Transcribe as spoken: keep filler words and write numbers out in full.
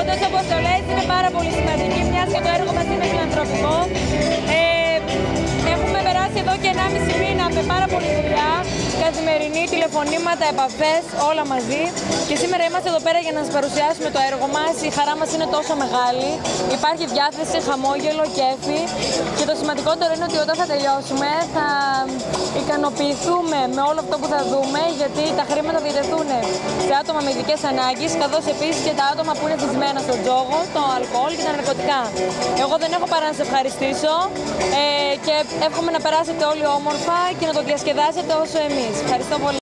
όντως αποστολές είναι πάρα πολύ σημαντική, μιας και το έργο μας είναι φιλανθρωπικό. Ε, έχουμε περάσει εδώ και ενάμιση μήνα με πάρα πολύ δουλειά, καθημερινή, τηλεφωνήματα, επαφές, όλα μαζί. Και σήμερα είμαστε εδώ πέρα για να σας παρουσιάσουμε το έργο μας. Η χαρά μας είναι τόσο μεγάλη. Υπάρχει διάθεση, χαμόγελο, κέφι. Και το σημαντικότερο είναι ότι όταν θα τελειώσουμε θα ικανοποιηθούμε με όλο αυτό που θα δούμε, γιατί τα χρήματα διατεθούν σε άτομα με ειδικές ανάγκες, καθώς επίσης και τα άτομα που είναι θυσμένα στον τζόγο, το αλκοόλ και τα ναρκωτικά. Εγώ δεν έχω παρά να σας ευχαριστήσω ε, και εύχομαι να περάσετε όλοι όμορφα και να το διασκεδάσετε όσο εμείς. Ευχαριστώ πολύ.